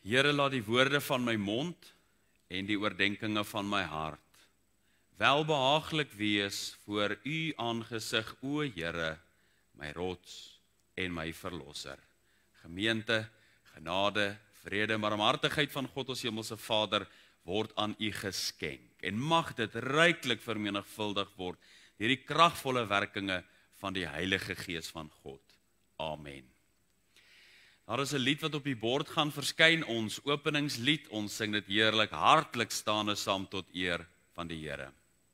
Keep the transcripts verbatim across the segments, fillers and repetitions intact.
Here, laat die woorde van my mond en die oordenkinge van my hart welbehaaglik wees voor u aangesig, o Here, my rots en my verlosser. Gemeente, genade, vrede, barmhartigheid van God ons hemelse Vader word aan u geskenk en mag dit ryklik vermenigvuldig word deur die kragvolle werkinge van die Heilige Gees van God. Amen. Daar is 'n lied wat op die bord gaan verskyn, ons openingslied. Ons sing dit heerlik, hartlik staande saam tot eer van die Here.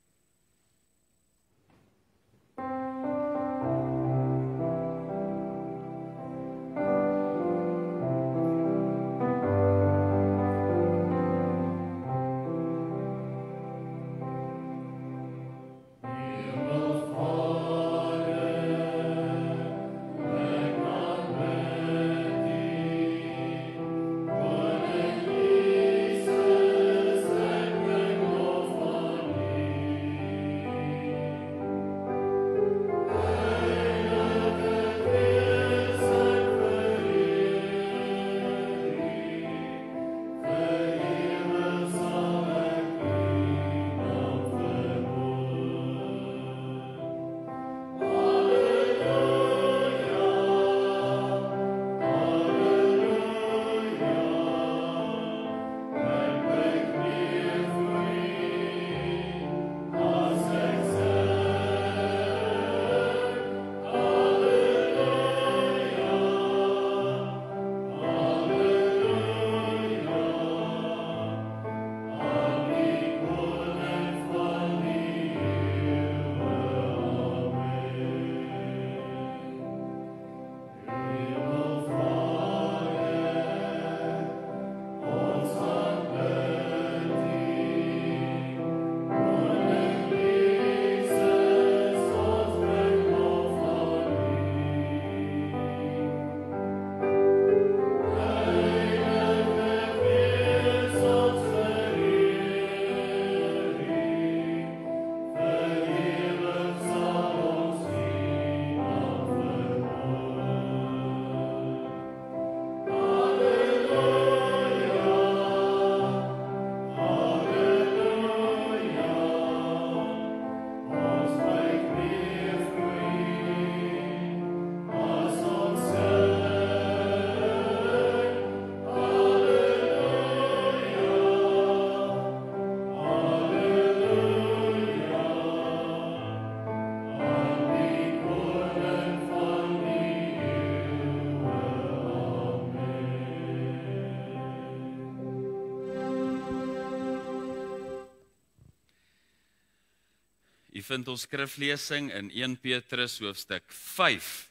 U vind ons skriflesing in Eerste Petrus hoofstuk vyf.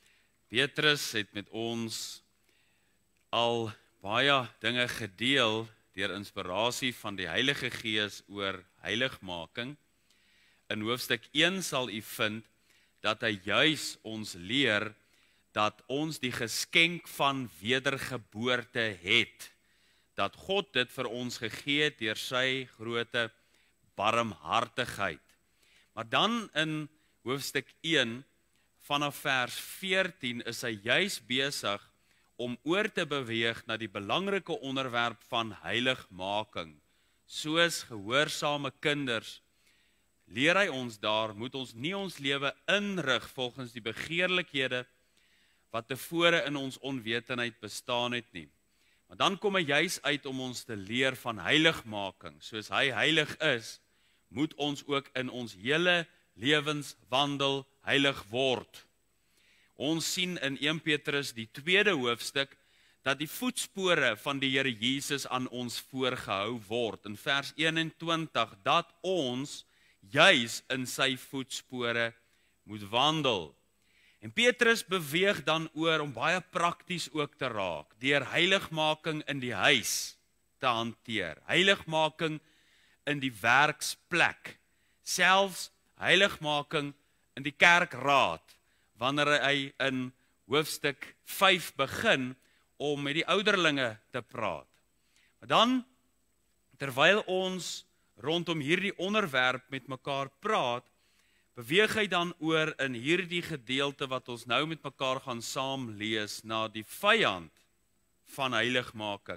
Petrus het met ons al baie dinge gedeel deur inspirasie van die Heilige Gees oor heiligmaking. In hoofstuk een sal u vind dat hy juis ons leer dat ons die geskenk van wedergeboorte het. Dat God dit vir ons gegee het deur sy groote barmhartigheid. Maar dan in hoofstuk een vanaf vers veertien is hy juis besig om oor te beweeg na die belangrike onderwerp van heiligmaking. Soos gehoorsame kinders leer hy ons daar, moet ons nie ons lewe inrig volgens die begeerlikhede wat tevore in ons onwetendheid bestaan het nie. Maar dan kom hy juis uit om ons te leer van heiligmaking. Soos hy heilig is, moet ons ook in ons hele lewenswandel heilig word. Ons sien in Eerste Petrus die tweede hoofstuk dat die voetspore van die Here Jesus aan ons voorgehou word. In vers eenentwintig, dat ons juis in sy voetspore moet wandel. En Petrus beweeg dan oor om baie prakties ook te raak, deur heiligmaking in die huis te hanteer. Heiligmaking in die werksplek, selfs heiligmaking in die kerkraad, wanneer hy in hoofstuk vyf begin om met die ouderlinge te praat. Maar dan, terwyl ons rondom hierdie onderwerp met mekaar praat, beweeg hy dan oor in hierdie gedeelte wat ons nou met mekaar gaan saam lees, na die vyand van heiligmaking.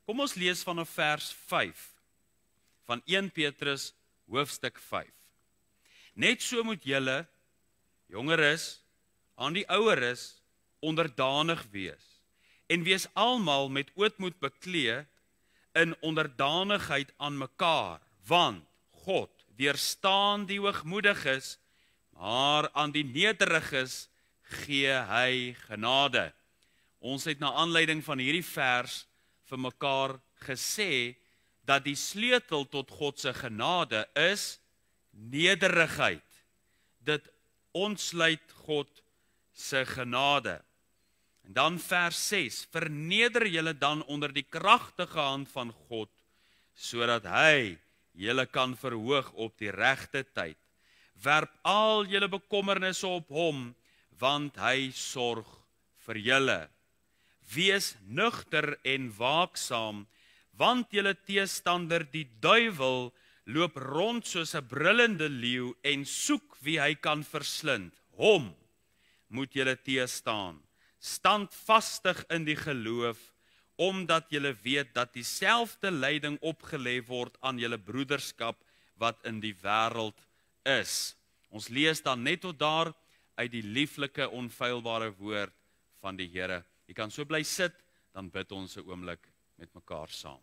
Kom ons lees vanaf vers vyf van eerste Petrus hoofstuk vyf. Net so moet julle, jongeres, aan die oueres, onderdanig wees, en wees almal met ootmoed beklee in onderdanigheid aan mekaar, want God weerstaan die hoogmoediges, maar aan die nederiges gee hy genade. Ons het na aanleiding van hierdie vers vir mekaar gesê, dat die sleutel tot God se genade is nederigheid. Dit ontsluit God se genade. En dan vers ses, verneder julle dan onder die kragtige hand van God, sodat hy julle kan verhoog op die regte tyd. Werp al julle bekommernisse op hom, want hy sorg vir julle. Wees nugter en waaksaam, want julle teestander die duiwel loop rond soos 'n brullende leeu en soek wie hy kan verslind. Hom moet julle teestaan, standvastig in die geloof, omdat julle weet dat dieselfde lyding opgelê word aan julle broederskap wat in die wêreld is. Ons lees dan net tot daar uit die lieflike onfeilbare woord van die Here. Jy kan so bly sit, dan bid ons 'n oomblik met mekaar saam.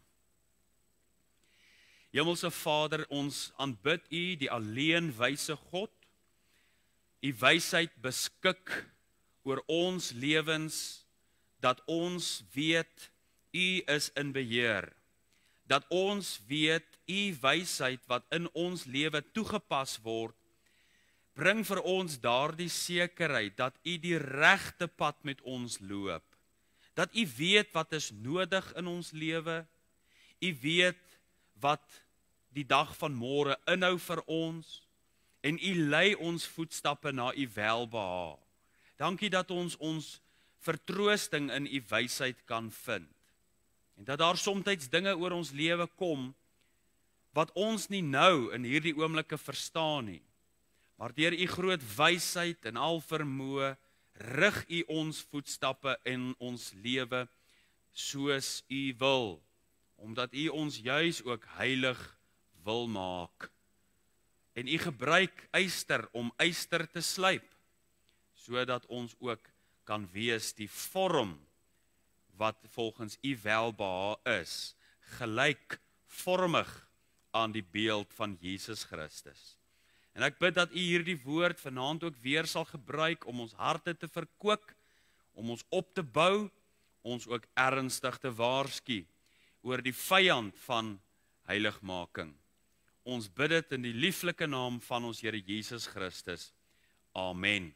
Hemelse Vader, ons aanbid U, die alleen wyse God. U wysheid beskik oor ons lewens, dat ons weet U is in beheer. Dat ons weet U wysheid wat in ons lewe toegepas word, bring vir ons daardie sekerheid dat U die regte pad met ons loop. Dat U weet wat is nodig in ons lewe. U weet wat die dag van môre inhou vir ons, en U lei ons voetstappe na U welbehae. Dankie dat ons ons vertroosting in U wysheid kan vind. En dat daar soms dinge oor ons lewe kom, wat ons nie nou in hierdie oomblikke verstaan nie. Maar deur U groot wysheid en al vermoë, rig U ons voetstappe in ons lewe, soos U wil, omdat U ons juis ook heilig wil maak. En U gebruik yster om yster te slyp, sodat ons ook kan wees die vorm wat volgens U welbehae is, gelykvormig aan die beeld van Jesus Christus. En ek bid dat U hierdie woord vanaand ook weer sal gebruik om ons harte te verkoop, om ons op te bou, ons ook ernstig te waarsku oor die vyand van heiligmaking. Ons bid dit in die lieflike naam van ons Here Jesus Christus. Amen.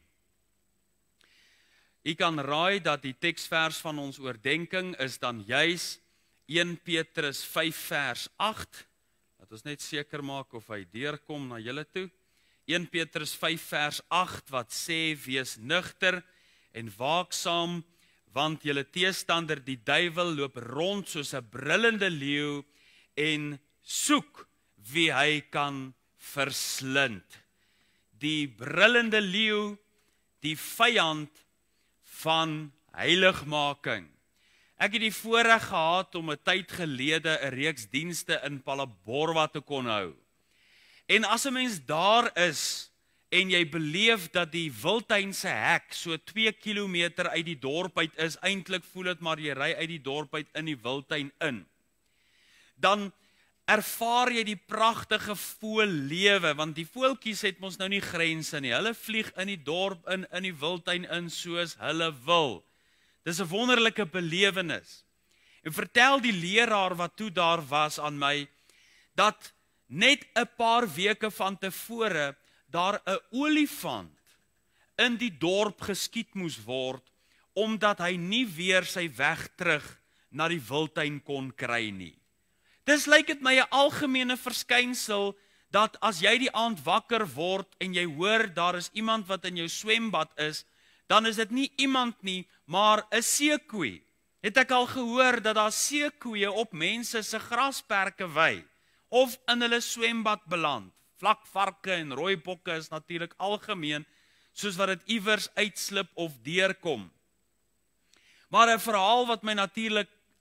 U kan raai dat die teksvers van ons oordenking is dan juis eerste Petrus vyf vers agt. Dat ons net seker maak of hy deurkom na julle toe. eerste Petrus vyf vers agt wat sê, wees nugter en waaksaam, want julle teestander die duiwel loop rond soos 'n brullende leeu en soek wie hy kan verslind. Die brullende leeu, die vyand van heiligmaking. Ek het die voorreg gehad om 'n tyd gelede 'n reeks dienste in Palaborwa te kon hou. En as 'n mens daar is en jy beleef dat die Wildtuinse hek so twee kilometer uit die dorp uit is, eintlik voel dit maar jy ry uit die dorp uit in die Wildtuin in, dan ervaar jy die pragtige voëllewe, want die voeltjies het mos nou nie grense nie. Hulle vlieg in die dorp in, in die Wildtuin in soos hulle wil. Dis 'n wonderlike belewenis. En vertel die leraar wat toe daar was aan my, dat net 'n paar weke van tevore daar 'n olifant in die dorp geskiet moes word, omdat hy nie weer sy weg terug na die Wildtuin kon kry nie. Dis lyk dit my 'n algemene verskynsel, dat as jy die aand wakker word en jy hoor daar is iemand wat in jou swembad is, dan is dit nie iemand nie, maar 'n seekoei. Het ek al gehoor dat daar seekoeie op mense se grasperke wy, of in hulle swembad beland. Vlakvarke en rooibokke is natuurlik algemeen, soos wat dit iewers uitslip of deurkom. Maar 'n verhaal wat my natuurlik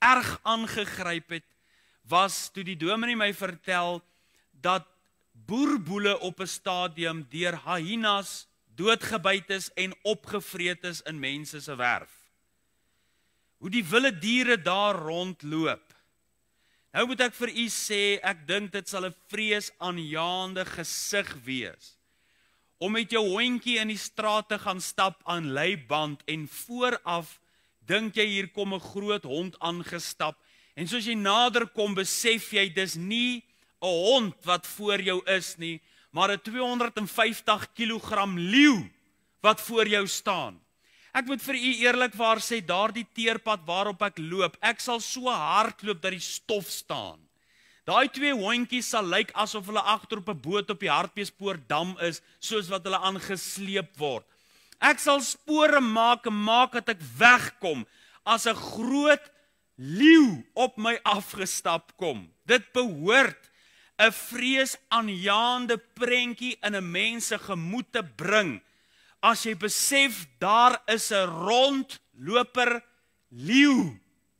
erg aangegryp het, was toe die dominee my vertel, dat boerboele op 'n stadium deur hyenas doodgebyt is en opgevreet is in mense se werf. Hoe die wilde diere daar rondloop. Nou moet ek vir u sê, ek dink dit sal 'n vreesaanjaende gesig wees, om met jou hondjie in die straat te gaan stap aan leiband, en vooraf dink jy hier kom 'n groot hond aangestap, en soos jy nader kom, besef jy, dis nie 'n hond wat voor jou is nie, maar 'n tweehonderdvyftig kilogram leeu wat voor jou staan. Ek moet vir u eerlikwaar sê, daardie teerpad waarop ek loop, ek sal so hardloop dat die stof staan. Daai twee hondjies sal lyk asof hulle agter op 'n boot op die Hartbeespoortdam is, soos wat hulle aangesleep word. Ek sal spore maak en maak dat ek wegkom, as 'n groot leeu op my afgestap kom. Dit behoort 'n vreesaanjaende prentjie in 'n mens se gemoed te bring, as jy besef, daar is 'n rondloper leeu,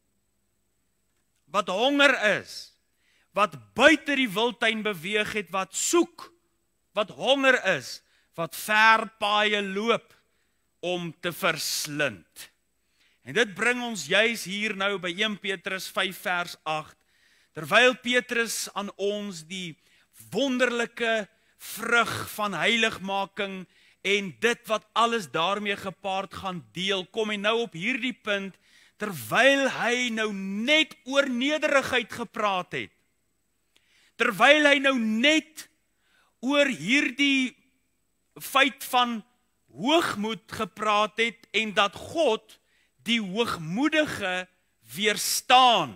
wat honger is, wat buite die wildtuin beweeg het, wat soek, wat honger is, wat ver paaie loop om te verslind. En dit bring ons juis hier nou by een Petrus vyf vers agt, terwyl Petrus aan ons die wonderlike vrug van heiligmaking en dit wat alles daarmee gepaard gaan deel, kom en nou op hierdie punt, terwyl hy nou net oor nederigheid gepraat het, terwyl hy nou net oor hierdie feit van hoogmoed gepraat het, en dat God die hoogmoedige weerstaan.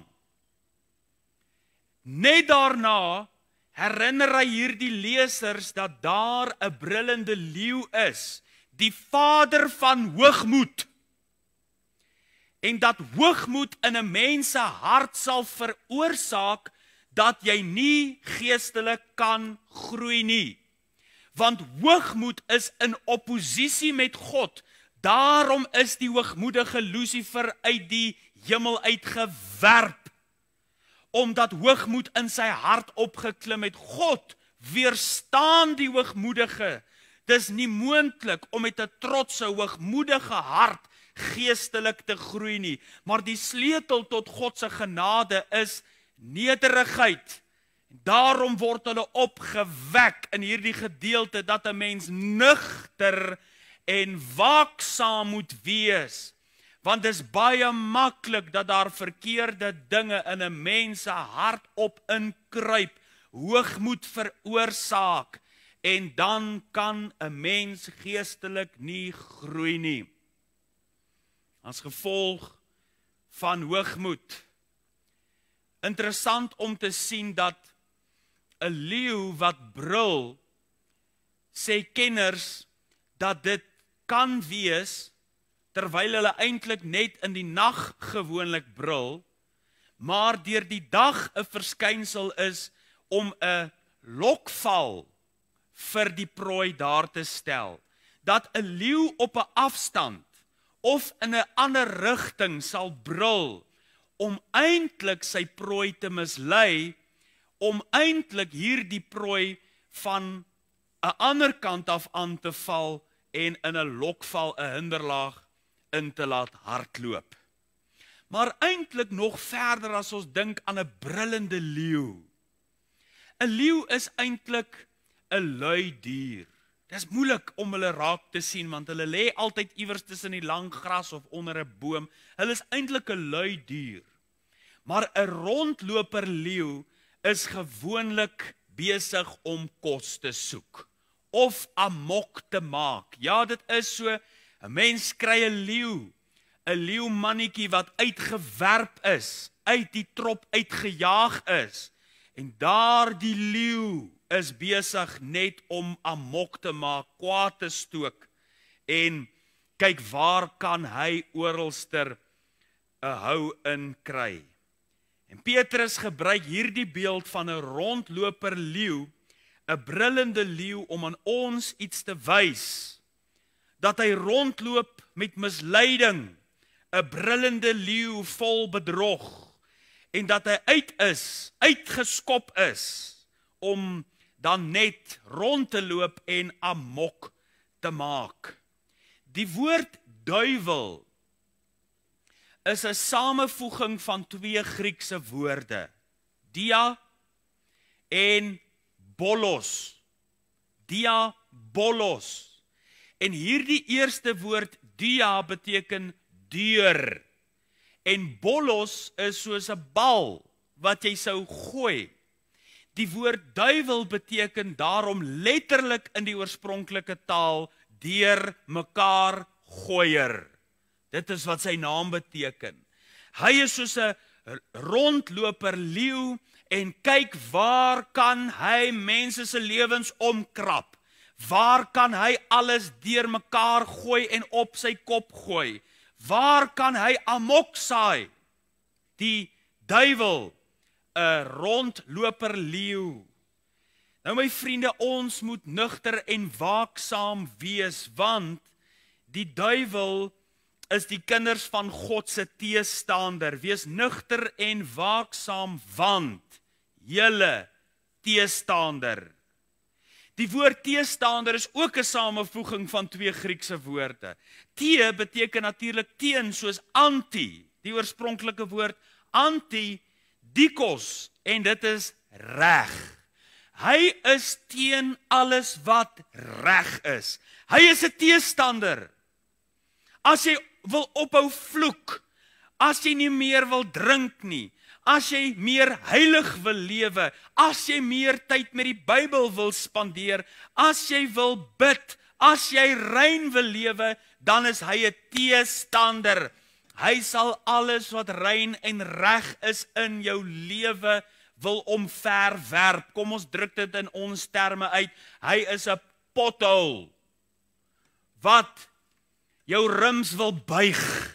Net daarna herinner hy hierdie lesers dat daar 'n brullende leeu is, die vader van hoogmoed, en dat hoogmoed in 'n mens se hart sal veroorsaak dat jy nie geestelik kan groei nie. Want hoogmoed is in opposisie met God. Daarom is die hoogmoedige Lucifer uit die hemel uitgewerp, omdat hoogmoed in sy hart opgeklim het. God weerstaan die hoogmoedige. Dis nie moontlik om met 'n trotse, hoogmoedige hart geestelik te groei nie, maar die sleutel tot God se genade is nederigheid. Daarom word hulle opgewek in hierdie gedeelte dat 'n mens nugter en waaksaam moet wees, want dit is baie maklik dat daar verkeerde dinge in 'n mens se hart op inkruip, hoogmoed veroorsaak, en dan kan 'n mens geestelik nie groei nie. As gevolg van hoogmoed. Interessant om te sien dat 'n leeu wat brul, sê kenners dat dit kan wees terwyl hulle eintlik net in die nag gewoonlik brul, maar deur die dag 'n verskynsel is om 'n lokval vir die prooi daar te stel. Dat 'n leeu op 'n afstand of in 'n ander rigting sal brul om eintlik sy prooi te mislei, om eintlik hierdie prooi van 'n ander kant af aan te val en in 'n lokval 'n hinderlaag in te laat hardloop. Maar eintlik nog verder as ons dink aan 'n brullende leeu. 'n Leeu is eintlik 'n lui dier. Dit is moeilik om hulle raak te sien, want hulle lê altyd iewers tussen die lang gras of onder 'n boom. Hulle is eintlik 'n lui dier. Maar 'n rondloper leeu is gewoonlik besig om kos te soek of amok te maak. Ja, dit is so, 'n mens kry 'n leeu, 'n leeumannetjie wat uitgewerp is, uit die trop uitgejaag is, en daar die leeu is besig net om amok te maak, kwaad te stook, en kyk waar kan hy oralster 'n hou in kry. En Petrus gebruik hierdie beeld van 'n rondloper leeu, 'n brullende leeu, om aan ons iets te wys, dat hy rondloop met misleiding, 'n brullende leeu vol bedrog, en dat hy uit is, uitgeskop is, om dan net rond te loop en amok te maak. Die woord duiwel is 'n samevoeging van twee Griekse woorde, dia en bolos. Diabolos. En hierdie eerste woord dia beteken deur. En bolos is soos 'n bal wat jy sou gooi. Die woord duiwel beteken daarom letterlik in die oorspronklike taal deur mekaar gooier. Dit is wat sy naam beteken. Hy is soos 'n rondloper leeu en kyk waar kan hy mense se lewens omkrap. Waar kan hy alles deur mekaar gooi en op sy kop gooi? Waar kan hy amok saai? Die duiwel, 'n rondloper leeu. Nou my vriende, ons moet nugter en waaksaam wees, want die duiwel is die kinders van God se teestander. Wees nugter en waaksaam, want julle teestander. Die woord teestander is ook 'n samevoeging van twee Griekse woorde. Te beteken natuurlik teen, soos anti, die oorspronklike woord anti, dikos, en dit is reg. Hy is teen alles wat reg is. Hy is 'n teestander. As jy wil ophou vloek, as jy nie meer wil drink nie, as jy meer heilig wil lewe, as jy meer tyd met die Bybel wil spandeer, as jy wil bid, as jy rein wil lewe, dan is hy 'n teestander. Hy sal alles wat rein en reg is in jou lewe wil omverwerp. Kom ons druk dit in ons terme uit. Hy is 'n pothole wat jou rims wil buig.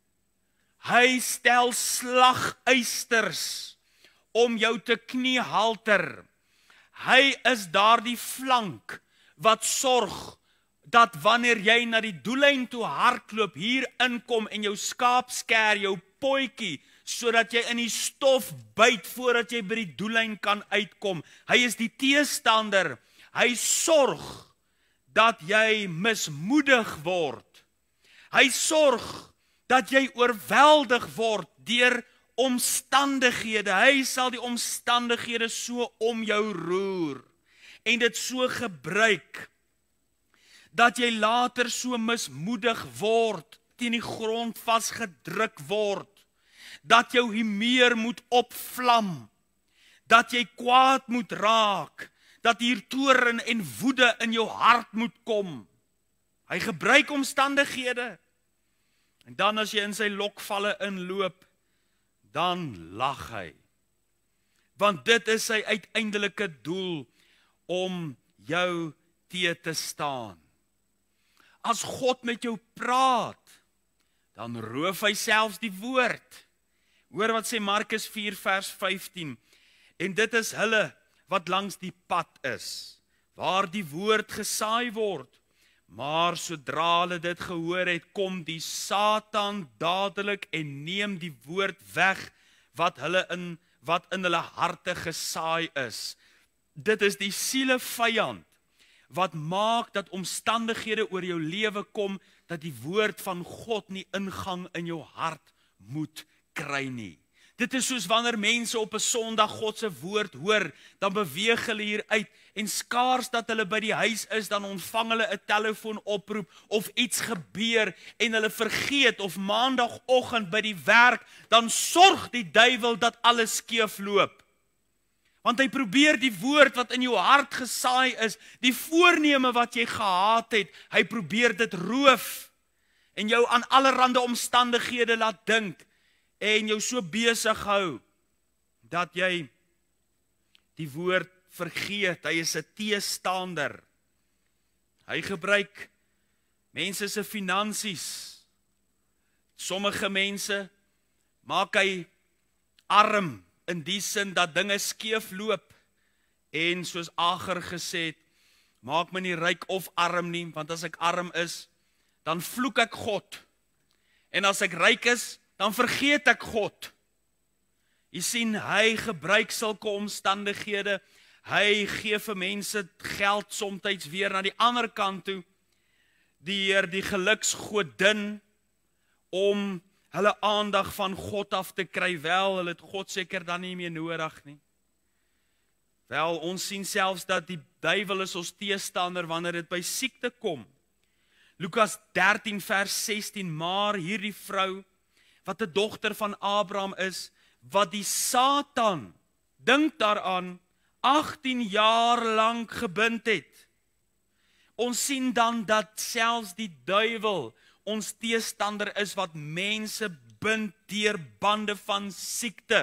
Hy stel slaguisters om jou te kniehalter. Hy is daardie flank wat sorg dat wanneer jy na die doellyn toe hardloop, hier inkom en jou skaap skêr, jou potjie, sodat jy in die stof byt voordat jy by die doellyn kan uitkom. Hy is die teestander. Hy sorg dat jy mismoedig word. Hy sorg dat jy oorweldig word deur omstandighede. Hy sal die omstandighede so om jou roer en dit so gebruik dat jy later so mismoedig word, teen die grond vasgedruk word, dat jou humeur moet opvlam, dat jy kwaad moet raak, dat hier toorn en woede in jou hart moet kom. Hy gebruik omstandighede. En dan as jy in sy lokvalle inloop, dan lag hy. Want dit is sy uiteindelike doel, om jou te te staan. As God met jou praat, dan roof hy selfs die woord. Hoor wat sê Markus vier vers vyftien. En dit is hulle wat langs die pad is, waar die woord gesaai word. Maar sodra hulle dit gehoor het, kom die Satan dadelik en neem die woord weg wat hulle in wat in hulle harte gesaai is. Dit is die siele vyand wat maak dat omstandighede oor jou lewe kom, dat die woord van God nie ingang in jou hart moet kry nie. Dit is soos wanneer mense op 'n Sondag God se woord hoor, dan beweeg hulle hier uit en skaars dat hulle by die huis is, dan ontvang hulle 'n telefoonoproep of iets gebeur en hulle vergeet, of maandagooggend by die werk, dan sorg die duiwel dat alles skeef loop. Want hy probeer die woord wat in jou hart gesaai is, die voorneme wat jy gehad het, hy probeer dit roof en jou aan allerlei omstandighede laat dink en jou so besig hou dat jy die woord vergeet. Hy is 'n teestander. Hy gebruik mense se finansies. Sommige mense maak hy arm in die sin dat dinge skeef loop. En soos Agar gesê het, maak my nie ryk of arm nie, want as ek arm is, dan vloek ek God. En as ek ryk is, dan vergeet ek God. Jy sien, hy gebruik sulke omstandighede, hy gee vir mense geld somtyds weer na die ander kant toe, die Heer, die geluksgodin, om hulle aandag van God af te kry, wel, hulle het God seker dan nie meer nodig nie. Wel, ons sien selfs dat die duiwel is ons teestander wanneer dit by siekte kom. Lukas dertien vers sestien, maar hierdie vrou, wat 'n dogter van Abraham is, wat die Satan, dink daaraan, agtien jaar lank gebind het. Ons sien dan dat selfs die duiwel ons teestander is wat mense bind deur bande van siekte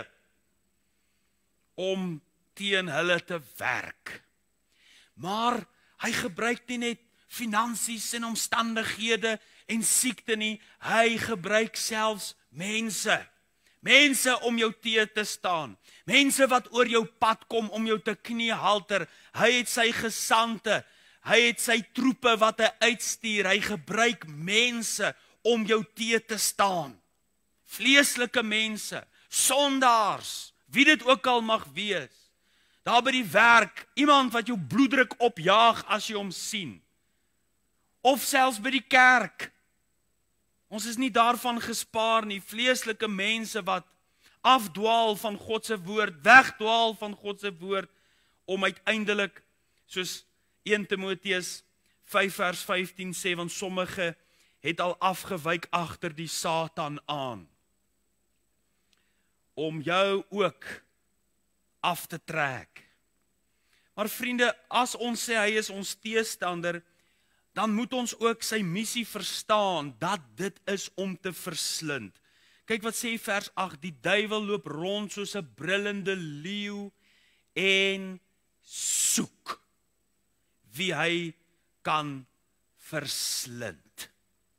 om teen hulle te werk. Maar hy gebruik nie net finansies en omstandighede en siekte nie, hy gebruik selfs mense. Mense om jou teë te staan. Mense wat oor jou pad kom om jou te kniehalter. Hy het sy gesante, hy het sy troepe wat hy uitstuur. Hy gebruik mense om jou teë te staan. Vleeslike mense, sondaars, wie dit ook al mag wees. Daar by die werk, iemand wat jou bloeddruk opjaag as jy hom sien. Of selfs by die kerk. Ons is nie daarvan gespaar nie, vleeslike mense wat afdwaal van God se woord, wegdwaal van God se woord, om uiteindelik, soos eerste Timoteus vyf vers vyftien sê, want sommige het al afgewyk agter die Satan aan, om jou ook af te trek. Maar vriende, as ons sê hy is ons teestander, dan moet ons ook sy missie verstaan, dat dit is om te verslind. Kyk wat sê vers agt, die duiwel loop rond soos 'n brullende leeu en soek wie hy kan verslind.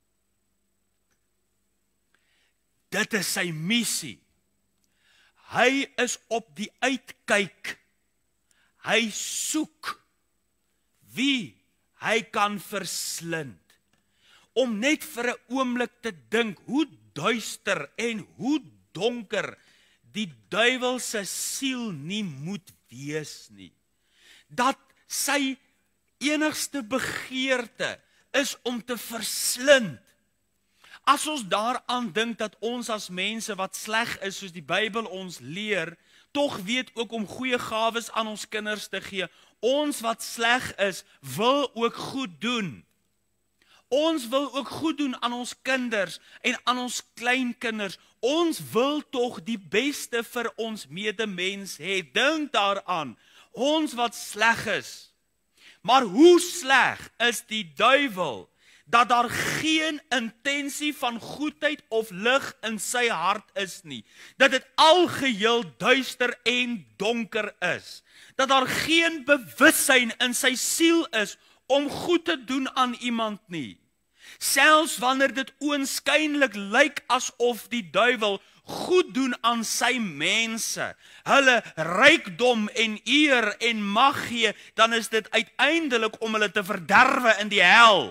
Dit is sy missie. Hy is op die uitkyk. Hy soek wie hy kan verslind. Om net vir 'n oomblik te dink hoe duister en hoe donker die duiwel se siel nie moet wees nie. Dat sy enigste begeerte is om te verslind. As ons daaraan dink dat ons as mense wat sleg is, soos die Bybel ons leer, tog weet ook om goeie gawes aan ons kinders te gee. Ons wat sleg is, wil ook goed doen. Ons wil ook goed doen aan ons kinders en aan ons kleinkinders. Ons wil tog die beste vir ons medemens hê. Dink daaraan, ons wat sleg is. Maar hoe sleg is die duiwel, dat daar geen intensie van goedheid of lig in sy hart is nie. Dat dit algeheel duister en donker is. Dat daar geen bewussyn in sy siel is om goed te doen aan iemand nie. Selfs wanneer dit oënskynlik lyk asof die duiwel goed doen aan sy mense, hulle rykdom en eer en mag gee, dan is dit uiteindelik om hulle te verderwe in die hel.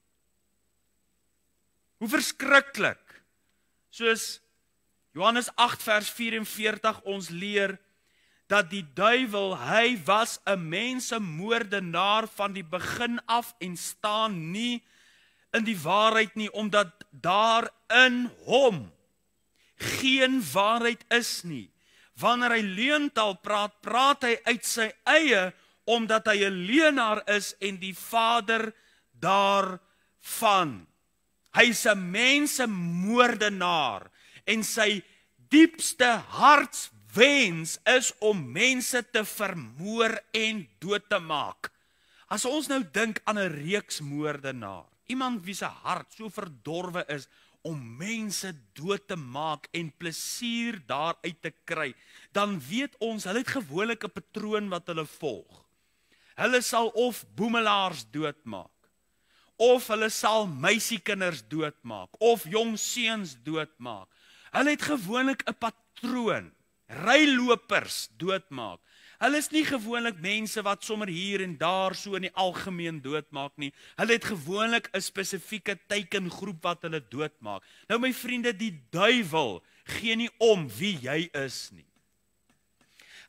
Hoe verskriklik. Soos Johannes agt vers vyf-en-veertig ons leer, dat die duiwel, hy was 'n mensemoordenaar van die begin af en staan nie in die waarheid nie, omdat daar in hom geen waarheid is nie. Wanneer hy leuntaal praat, praat hy uit sy eie, omdat hy 'n leuenaar is en die vader daarvan. Hy is 'n mensemoordenaar en sy diepste hartswens is om mense te vermoor en dood te maak. As ons nou dink aan 'n reeksmoordenaar, iemand wie se hart so verdorwe is om mense dood te maak en plesier daaruit te kry, dan weet ons, hulle het gewoonlik 'n patroon wat hulle volg. Hulle sal of boemelaars doodmaak, of hulle sal meisiekinders doodmaak, of jong seuns doodmaak. Hulle het gewoonlik 'n patroon, rylopers doodmaak. Hulle is nie gewoonlik mense wat sommer hier en daar so in die algemeen doodmaak nie. Hulle het gewoonlik 'n spesifieke teikengroep wat hulle doodmaak. Nou my vriende, die duiwel gee nie om wie jy is nie.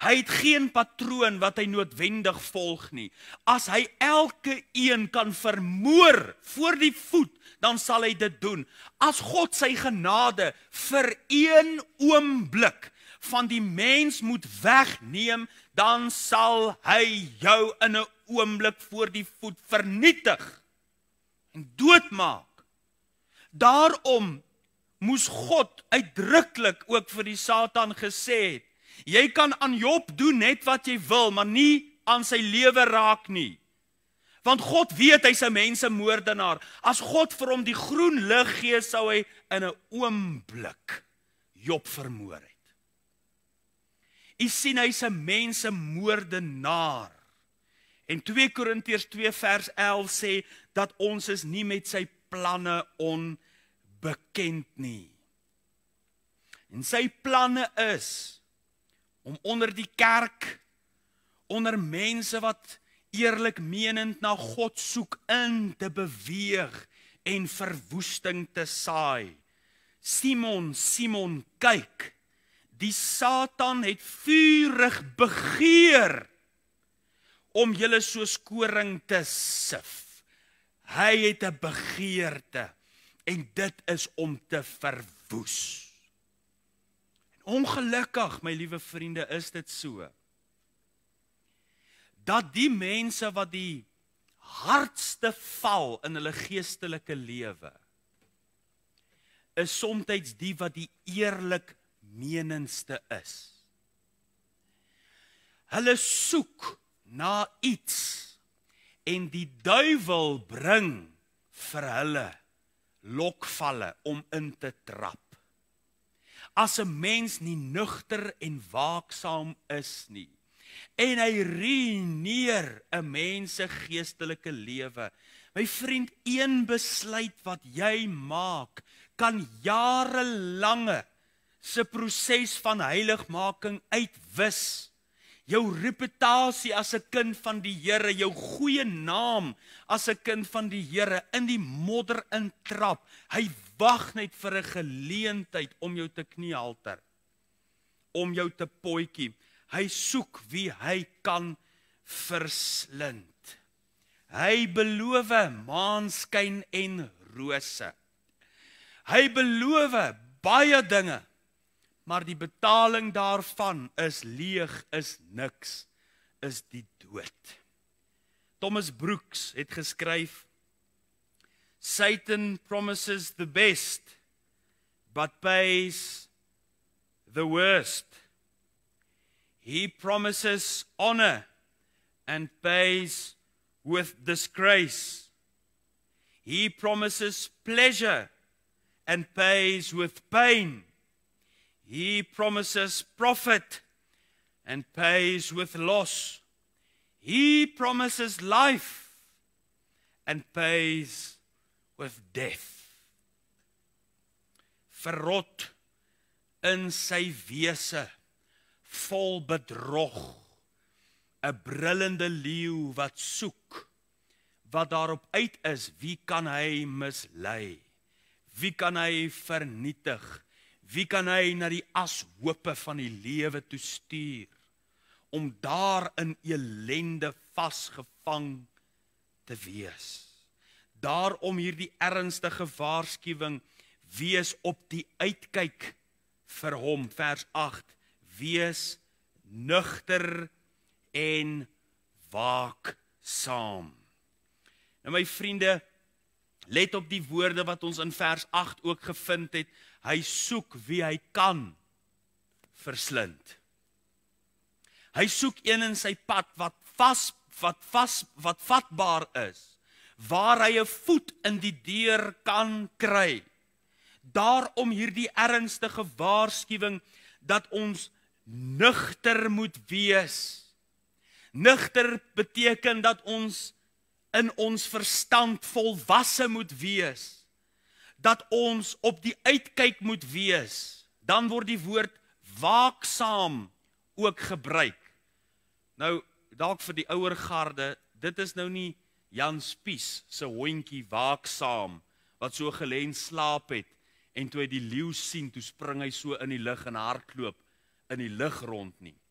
Hy het geen patroon wat hy noodwendig volg nie. As hy elke een kan vermoor voor die voet, dan sal hy dit doen. As God sy genade vir een oomblik van die mens moet wegneem, dan sal hy jou in 'n oomblik voor die voet vernietig en doodmaak. Daarom moes God uitdruklik ook vir die Satan gesê het, jy kan aan Job doen net wat jy wil, maar nie aan sy lewe raak nie. Want God weet hy's 'n mensemoordenaar. As God vir hom die groen lig gee, sou hy in 'n oomblik Job vermoor het. U sien, hy's 'n mensemoordenaar. En twee Korintiërs twee vers elf sê dat ons is nie met sy planne onbekend nie. En sy planne is om onder die kerk, onder mense wat eerlik menend na God soek, in te beweeg en verwoesting te saai. Simon, Simon, kyk, die Satan het vurig begeer om julle soos koring te sif. Hy het 'n begeerte en dit is om te verwoes. Ongelukkig, my liewe vriende, is dit so, dat die mense wat die hardste val in hulle geestelike lewe, is soms die wat die eerlik menendste is. Hulle soek na iets, en die duiwel bring vir hulle lokvalle om in te trap. As 'n mens nie nugter en waaksaam is nie, en hy ruïneer 'n mens se geestelike lewe. My vriend, een besluit wat jy maak, kan jarelange se proses van heiligmaking uitwis. Jou reputasie as 'n kind van die Here, jou goeie naam as 'n kind van die Here, in die modder intrap. Hy wag net vir 'n geleentheid om jou te kniehalter, om jou te potjie. Hy soek wie hy kan verslind. Hy beloof maanskyn en rose. Hy beloof baie dinge, maar die betaling daarvan is leeg, is niks, is die dood. Thomas Brooks het geskryf, Satan promises the best, but pays the worst. He promises honor and pays with disgrace. He promises pleasure and pays with pain. He promises profit and pays with loss. He promises life and pays with death. Verrot in sy wese, vol bedrog, 'n brullende leeu wat soek, wat daarop uit is, wie kan hy mislei? Wie kan hy vernietig? Wie kan hy na die ashope van die lewe toe stuur, om daar in elende vasgevang te wees? Daarom hierdie ernstige waarskuwing, wees op die uitkyk vir hom, vers agt, wees nugter en waaksaam. Nou my vriende, let op die woorde wat ons in vers agt ook gevind het. Hy soek wie hy kan verslind. Hy soek een in sy pad wat vas, wat vas, wat vatbaar is, waar hy 'n voet in die deur kan kry. Daarom hierdie ernstige waarskuwing dat ons nugter moet wees. Nugter beteken dat ons in ons verstand volwasse moet wees. Dat ons op die uitkyk moet wees. Dan word die woord waaksaam ook gebruik. Nou, dalk vir die ouer garde, dit is nou nie Jan Spies se hondjie waaksaam, wat so gelê slaap het, en toe hy die leeu sien, toe spring hy so in die lug en hardloop in die lug rond nie.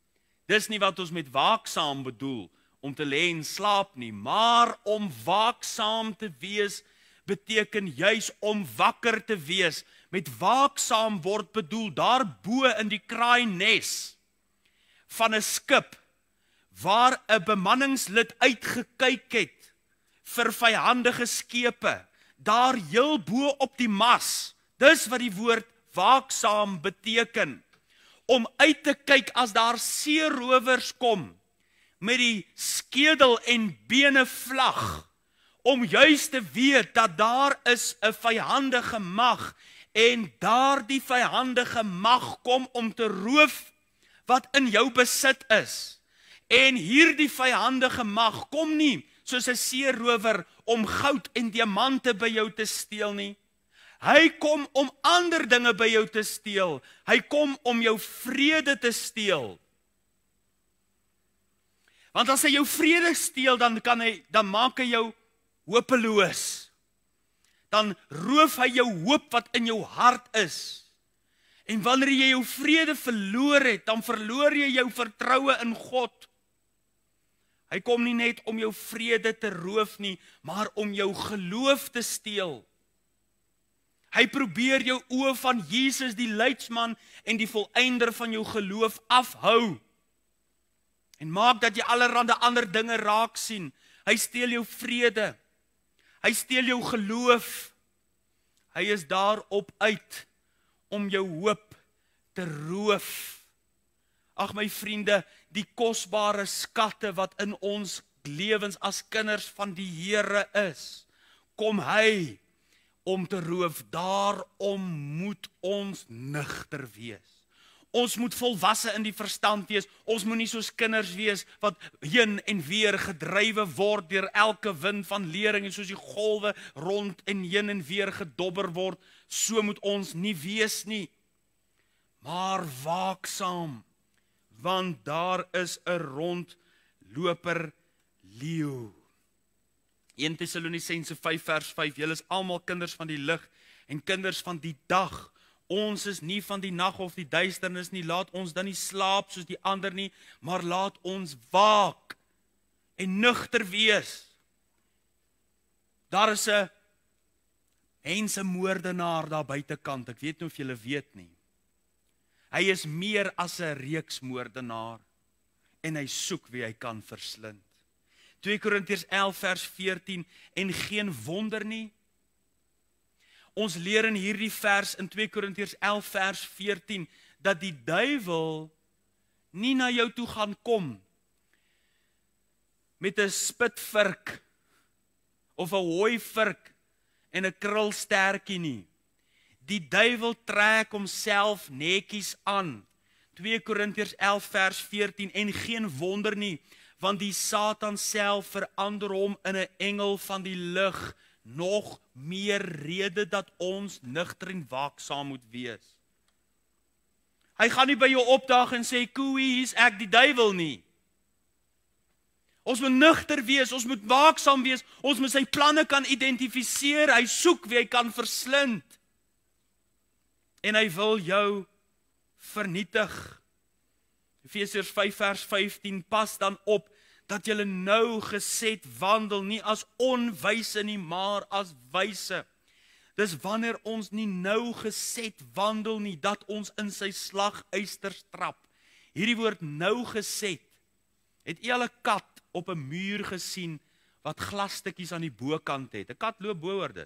Dis nie wat ons met waaksaam bedoel, om te lê en slaap nie, maar om waaksaam te wees, beteken juis om wakker te wees. Met waaksaam word bedoel, daar bo in die kraaines van 'n skip, waar 'n bemanningslid uitgekyk het vir vyandige skepe, daar heel bo op die mas, dis wat die woord waaksaam beteken, om uit te kyk as daar seerowers kom, met die skedel en bene vlag, om juis te weet dat daar is 'n vyandige mag, en daardie vyandige mag kom om te roof wat in jou besit is. En hierdie vyandige mag kom nie soos 'n seerower om goud en diamante by jou te steel nie. Hy kom om ander dinge by jou te steel. Hy kom om jou vrede te steel. Want as hy jou vrede steel, dan kan hy, dan maak hy jou hopeloos. Dan roof hy jou hoop wat in jou hart is. En wanneer jy jou vrede verloor het, dan verloor jy jou vertroue in God. Hy kom nie net om jou vrede te roof nie, maar om jou geloof te steel. Hy probeer jou oë van Jesus, die leidsman en die volëinder van jou geloof, afhou. En maak dat jy allerhande ander dinge raak sien. Hy steel jou vrede. Hy steel jou geloof. Hy is daarop uit om jou hoop te roof. Ag my vriende, die kosbare skatte wat in ons lewens as kinders van die Here is, kom hy om te roof. Daarom moet ons nugter wees. Ons moet volwasse in die verstand wees. Ons moet nie soos kinders wees wat heen en weer gedrywe word deur elke wind van lering en soos die golwe rond en heen en weer gedobber word. So moet ons nie wees nie. Maar waaksaam, want daar is 'n rondloper leeu. Eerste Tessalonisense vyf vers vyf, julle is almal kinders van die lig en kinders van die dag. Ons is nie van die nag of die duisternis nie, laat ons dan nie slaap soos die ander nie, maar laat ons waak en nugter wees. Daar is 'n mensemoordenaar daar buitekant, ek weet nie of julle weet nie. Hy is meer as 'n reeksmoordenaar en hy soek wie hy kan verslind. twee Korintiërs elf vers veertien, en geen wonder nie. Ons leer in hierdie vers in twee Korintiërs elf vers veertien, dat die duiwel nie na jou toe gaan kom met 'n spitvurk of 'n hooivurk en 'n krulstertjie nie. Die duiwel trek homself netjies aan. twee Korintiërs elf vers veertien, en geen wonder nie, want die Satan self verander hom in 'n engel van die lig. Nog meer rede dat ons nugter en waaksaam moet wees. Hy gaan nie by jou opdaag en sê, "Koei, hier's ek die duiwel" nie. Ons moet nugter wees, ons moet waaksaam wees, ons moet sy planne kan identifiseer. Hy soek wie hy kan verslind. En hy wil jou vernietig. Efesiërs vyf vers vyftien, pas dan op dat julle nou geset wandel, nie as onwyse nie, maar as wyse. Dis wanneer ons nie nou geset wandel nie, dat ons in sy slaguisters trap. Hierdie woord nou geset, het jy al 'n kat op 'n muur gesien, wat glasstukkies aan die bokant het? 'n Kat loop bo oor dit.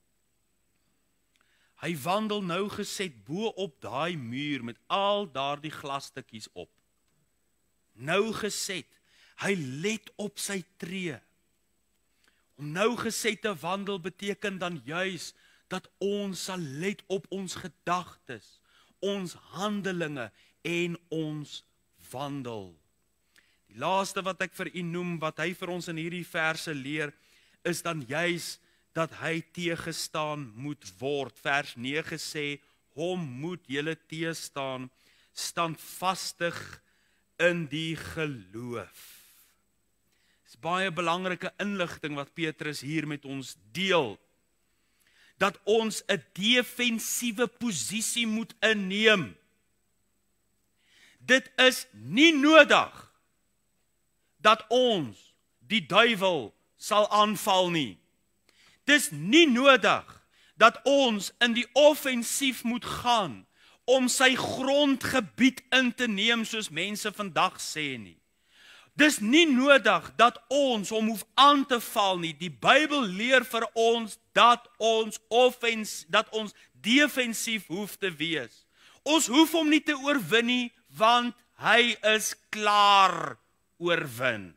Hy wandel nou geset bo op daai muur, met al daardie glasstukkies op. Nou geset. Hy let op sy tree. Om nou geset te wandel beteken dan juis dat ons sal let op ons gedagtes, ons handelinge en ons wandel. Die laaste wat ek vir u noem, wat hy vir ons in hierdie verse leer, is dan juis dat hy teëgestaan moet word. Vers nege sê, hom moet julle teëstaan, standvastig in die geloof. Dis baie belangrike inligting wat Petrus hier met ons deel. Dat ons 'n defensiewe posisie moet inneem. dit is nie nodig dat ons die duiwel sal aanval nie. Dis nie nodig dat ons in die offensief moet gaan om sy grondgebied in te neem soos mense vandag sê nie. Dis nie nodig dat ons hom hoef aan te val nie. Die Bybel leer vir ons dat ons offens, dat ons defensief hoef te wees. Ons hoef hom nie te oorwin nie, want hy is klaar oorwin.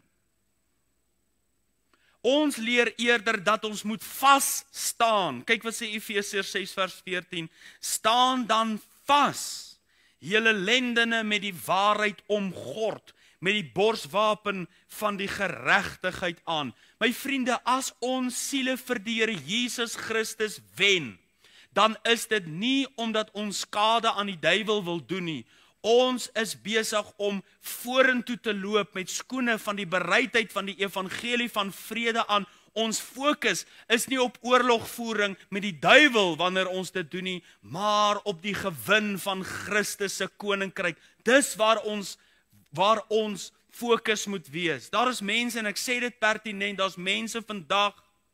Ons leer eerder dat ons moet vas staan. Kyk wat sê Efesiërs ses vers veertien. Staan dan vas, julle lendene met die waarheid omgord, met die borswapen van die geregtigheid aan. My vriende, as ons siele vir die Here Jesus Christus wen, dan is dit nie omdat ons skade aan die duiwel wil doen nie. Ons is besig om vorentoe te loop met skoene van die bereidheid van die evangelie van vrede aan. Ons fokus is nie op oorlogvoering met die duiwel wanneer ons dit doen nie, maar op die gewin van Christus se koninkryk. Dis waar ons waar ons fokus moet wees. Daar is mense, en ek sê dit pertinent, daar's mense vandag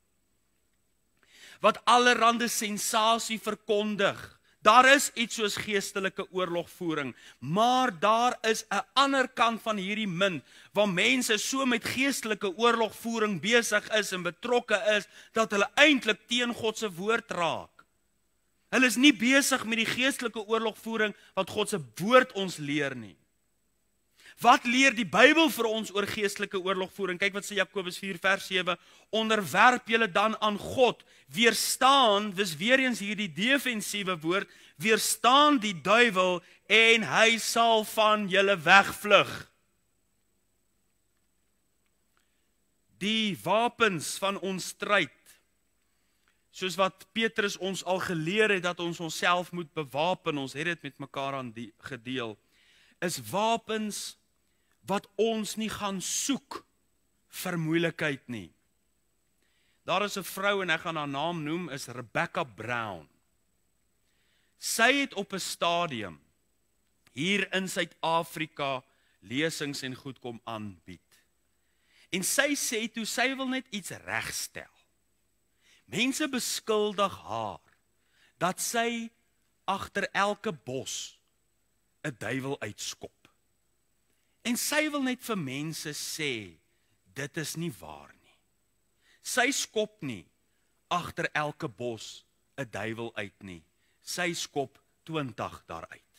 wat allerhande sensasie verkondig. Daar is iets soos geestelike oorlogvoering, maar daar is 'n ander kant van hierdie munt, waar mense so met geestelike oorlogvoering besig is en betrokke is, dat hulle eintlik teen God se woord raak. Hulle is nie besig met die geestelike oorlogvoering wat God se woord ons leer nie. Wat leer die Bybel vir ons oor geestelike oorlogvoering? Kyk wat sê Jakobus vier vers sewe, onderwerp julle dan aan God, weerstaan, dis weer eens hierdie defensiewe woord, weerstaan die duiwel en hy sal van julle wegvlug. Die wapens van ons stryd, soos wat Petrus ons al geleer het dat ons onsself moet bewapen, ons het dit met mekaar aan die gedeel, is wapens wat ons nie gaan soek vir moeilikheid nie. Daar is 'n vrou, en ek gaan haar naam noem, is Rebecca Brown. Sy het op 'n stadium hier in Suid-Afrika lesings en goed kom aanbied. En sy sê toe, sy wil net iets regstel. Mense beskuldig haar dat sy agter elke bos 'n duiwel uitskop. En sy wil net vir mense sê, dit is nie waar nie. Sy skop nie agter elke bos 'n duiwel uit nie. Sy skop twintig daaruit.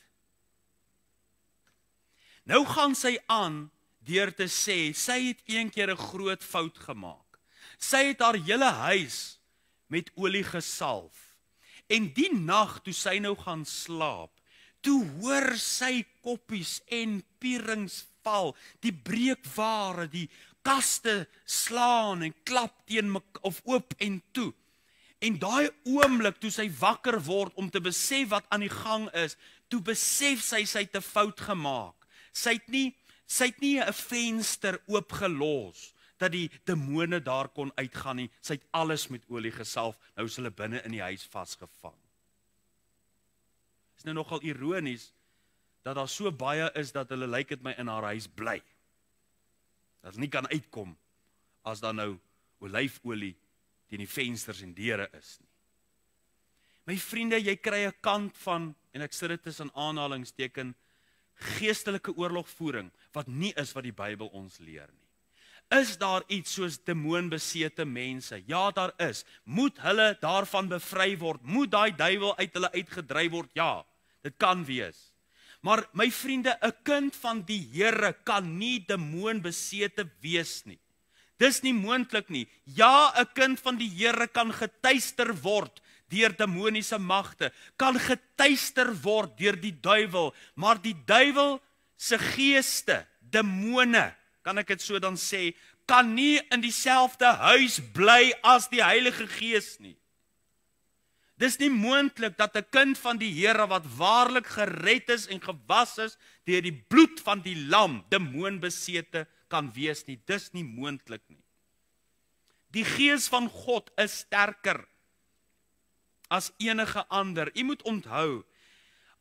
Nou gaan sy aan deur te sê, sy het een keer 'n groot fout gemaak. Sy het haar hele huis met olie gesalf. En die nag toe sy nou gaan slaap, toe hoor sy koppies en pierings val, die breekware, die kaste slaan en klap teen mekaar of oop en toe. En daai oomblik toe sy wakker word om te besef wat aan die gang is, toe besef sy sy het 'n fout gemaak. Sy het nie sy het nie 'n venster oopgelos dat die demone daar kon uitgaan nie. Sy het alles met olie gesalf. Nou is hulle binne in die huis vasgevang. Is nou nogal ironies dat daar so baie is dat hulle lyk dit my in haar huis bly. Dat nie kan uitkom as daar nou olyfolie teen die vensters en deure is nie. My vriende, jy kry 'n kant van, en ek sit dit tussen aanhalingsteken, geestelike oorlogvoering wat nie is wat die Bybel ons leer nie. Is daar iets soos demoonbesete mense? Ja, daar is. Moet hulle daarvan bevry word? Moet daai duiwel uit hulle uitgedryf word? Ja, dit kan wees. Maar my vriende, 'n kind van die Here kan nie demoonbesete wees nie. Dis nie moontlik nie. Ja, 'n kind van die Here kan getuister word deur demoniese magte, kan getuister word deur die duiwel, maar die duiwel se geeste, demone, kan ek dit so dan sê, kan nie in dieselfde huis bly as die Heilige Gees nie. Dis nie moontlik dat 'n kind van die Here wat waarlik gered is en gewas is deur die bloed van die lam, demoonbesete kan wees nie. Dis nie moontlik nie. Die Gees van God is sterker as enige ander. U moet onthou,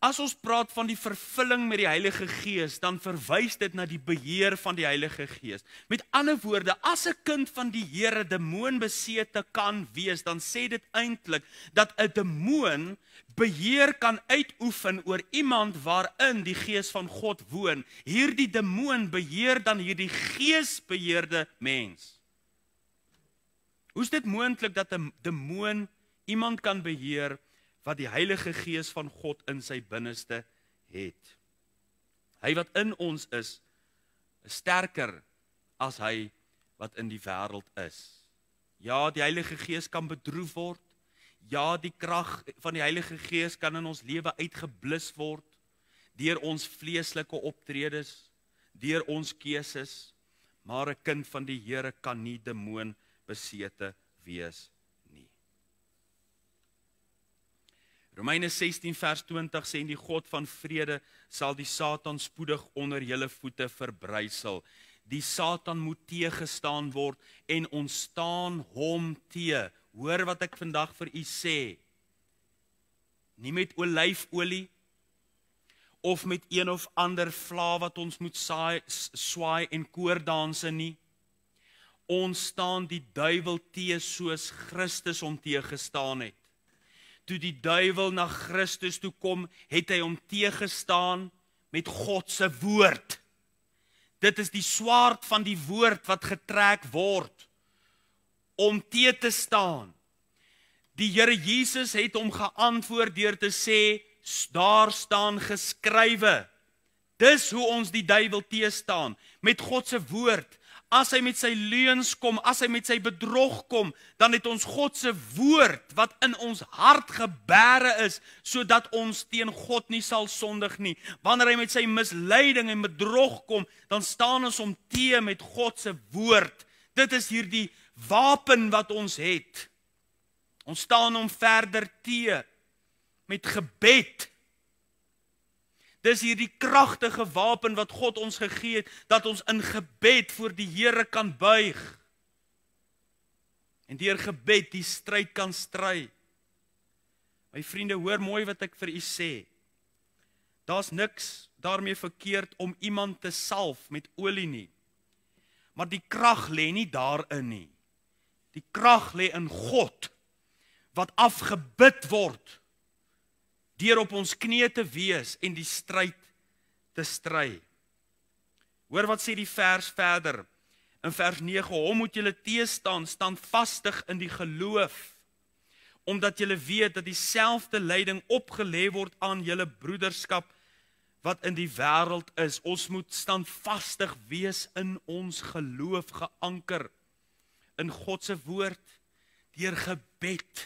As ons praat van die vervulling met die Heilige Gees, dan verwys dit na die beheer van die Heilige Gees. Met ander woorde, as 'n kind van die Here demoonbesete kan wees, dan sê dit eintlik dat 'n demoon beheer kan uitoefen oor iemand waarin die Gees van God woon. Hierdie demoon beheer dan hierdie geesbeheerde mens. Hoe is dit moontlik dat 'n demoon iemand kan beheer wat die Heilige Gees van God in sy binneste het? Hy wat in ons is, is sterker as hy wat in die wêreld is. Ja, die Heilige Gees kan bedroef word. Ja, die krag van die Heilige Gees kan in ons lewe uitgeblus word deur ons vleeslike optredes, deur ons keuses, maar 'n kind van die Here kan nie demoon besete wees nie. Romeine sestien vers twintig sê, die God van vrede sal die Satan spoedig onder julle voete verbrysel. Die Satan moet teëgestaan word en ons staan hom te. Hoor wat ek vandag vir u sê. Nie met olyfolie of met een of ander vla wat ons moet saai, swaai en koordanse nie. Ons staan die duiwel te soos Christus hom teëgestaan het. Toe die duiwel na Christus toe kom, het hy hom teëgestaan met God se woord. Dit is die swaard van die woord wat getrek word om te te staan. Die Here Jesus het hom geantwoord deur te sê, daar staan geskrywe. Dis hoe ons die duiwel teëstaan, met God se woord. As hy met sy leuns kom, as hy met sy bedrog kom, dan het ons God se woord wat in ons hart gebere is, sodat ons teen God nie sal sondig nie. Wanneer hy met sy misleiding en bedrog kom, dan staan ons hom te met God se woord. Dit is hierdie wapen wat ons het. Ons staan hom verder te met gebed. Dis hierdie kragtige wapen wat God ons gegee het, dat ons in gebed voor die Here kan buig. En deur gebed die stryd kan stry. My vriende, hoor mooi wat ek vir u sê. Daar's niks daarmee verkeerd om iemand te salf met olie nie. Maar die krag lê nie daarin nie. Die krag lê in God, wat afgebid word, deur op ons knieë te wees en die stryd te stry. Hoor wat sê die vers verder, in vers nege, hom moet julle teëstaan, standvastig in die geloof, omdat julle weet dat dieselfde lyding opgelê word aan julle broederskap wat in die wêreld is. Ons moet standvastig wees in ons geloof, geanker in God se woord, deur gebed.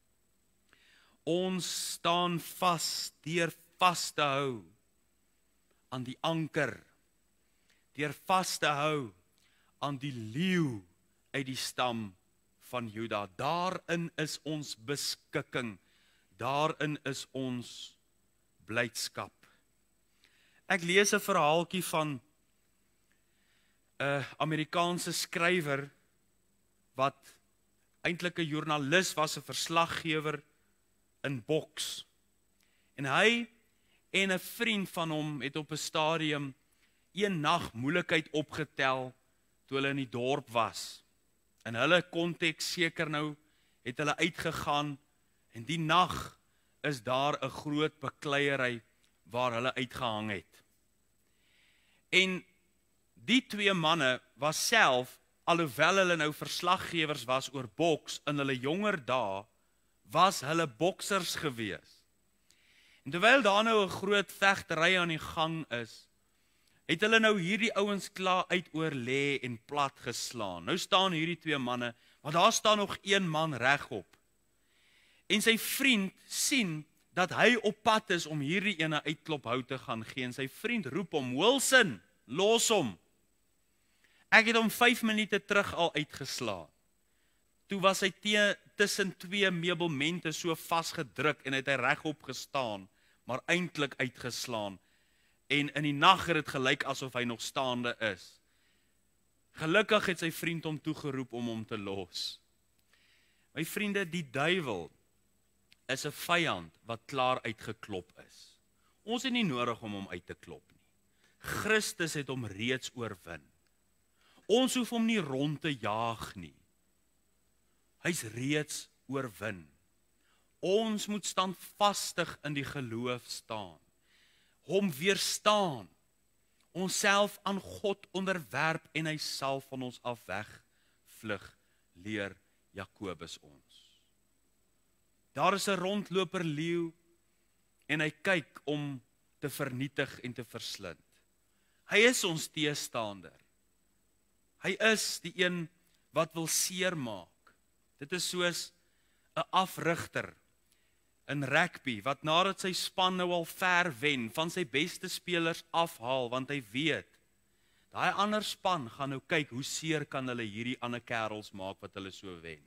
Ons staan vas deur vas te hou aan die anker, deur vas te hou aan die leeu uit die stam van Juda. Daarin is ons beskikking, daarin is ons blydskap. Ek lees 'n verhaaltjie van 'n Amerikaanse skrywer wat eintlik 'n joernalis was, 'n verslaggewer in Boks. En hy en 'n vriend van hom het op 'n stadium een nag moeilikheid opgetel toe hulle in die dorp was. In hulle konteks seker nou het hulle uitgegaan en die nag is daar 'n groot bekleierery waar hulle uitgehang het. En die twee manne was self, alhoewel hulle nou verslaggewers was oor boks, in hulle jonger dae was hulle boksers gewees. En terwyl daar nou 'n groot vegtery aan die gang is, het hulle nou hierdie ouens klaar uit oor lê en plat geslaan. Nou staan hierdie twee manne, maar daar staan nog een man regop. En sy vriend sien dat hy op pad is om hierdie ene uitklop hout te gaan gee. En sy vriend roep hom, Wilson, los hom. Ek het hom vyf minute terug al uitgeslaan. Toe was hy te, tussen twee meubelmente so vasgedruk en het hy regop gestaan, maar eintlik uitgeslaan. En in die nag het dit gelyk asof hy nog staande is. Gelukkig het sy vriend hom toegeroep om hom te los. My vriende, die duiwel is 'n vyand wat klaar uitgeklop is. Ons het nie nodig om hom uit te klop nie. Christus het hom reeds oorwin. Ons hoef hom nie rond te jaag nie. Hy's reeds oorwin. Ons moet standvastig in die geloof staan. Hom weerstaan. Onsself aan God onderwerp en hy sal van ons af wegvlug, leer Jakobus ons. Daar is 'n rondloper leeu en hy kyk om te vernietig en te verslind. Hy is ons teestander. Hy is die een wat wil seermaak. Dit is soos 'n afrigter in rugby wat nadat sy span nou al ver wen, van sy beste spelers afhaal, want hy weet, daai ander span gaan nou kyk hoe seer kan hulle hierdie ander kerels maak wat hulle so wen.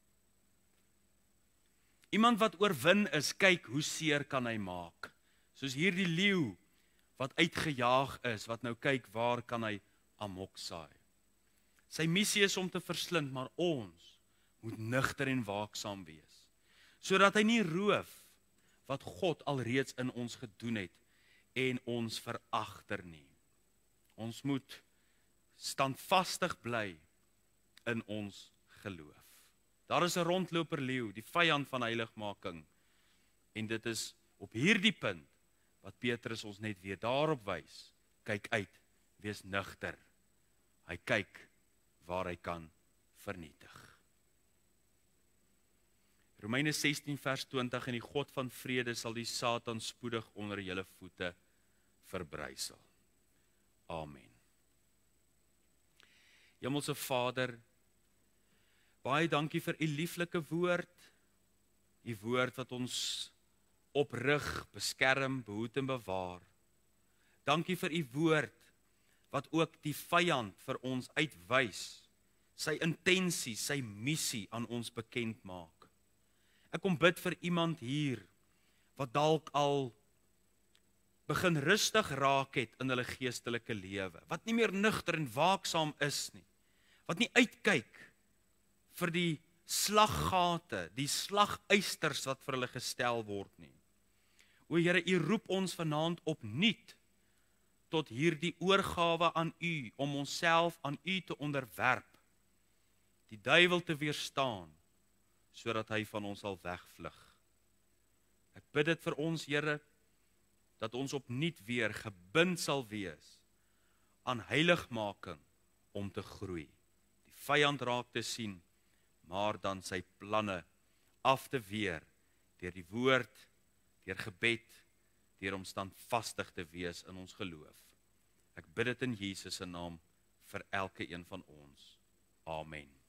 Iemand wat oorwin is, kyk hoe seer kan hy maak. Soos hierdie leeu wat uitgejaag is, wat nou kyk waar kan hy amok saai. Sy missie is om te verslind, maar ons moet nugter en waaksaam wees, sodat hy nie roof wat God alreeds in ons gedoen het en ons veragter nie. Ons moet standvastig bly in ons geloof. Daar is 'n rondloper leeu, die vyand van heiligmaking, en dit is op hierdie punt wat Petrus ons net weer daarop wys. Kyk uit, wees nugter. Hy kyk waar hy kan vernietig. Romeine sestien vers twintig, en die God van vrede sal die Satan spoedig onder julle voete verbrysel. Amen. Hemelse Vader, baie dankie vir u lieflike woord, u woord wat ons oprig, beskerm, behoed en bewaar. Dankie vir u woord wat ook die vyand vir ons uitwys, sy intensie, sy missie aan ons bekend maak. Ek kom bid vir iemand hier wat dalk al begin rustig raak het in hulle geestelike lewe, wat nie meer nugter en waaksaam is nie, wat nie uitkyk vir die slaggate, die slaguisters wat vir hulle gestel word nie. O Here, u roep ons vanaand opnuut tot hierdie oorgawe aan u, om onsself aan u te onderwerp, die duiwel te weerstaan, sodat hy van ons sal wegvlug. Ek bid dit vir ons, Here, dat ons opnuut weer gebind sal wees aan heiligmaking om te groei. Die vyand raak te sien, maar dan sy planne af te weer deur die woord, deur gebed, deur om standvastig te wees in ons geloof. Ek bid dit in Jesus se naam vir elke een van ons. Amen.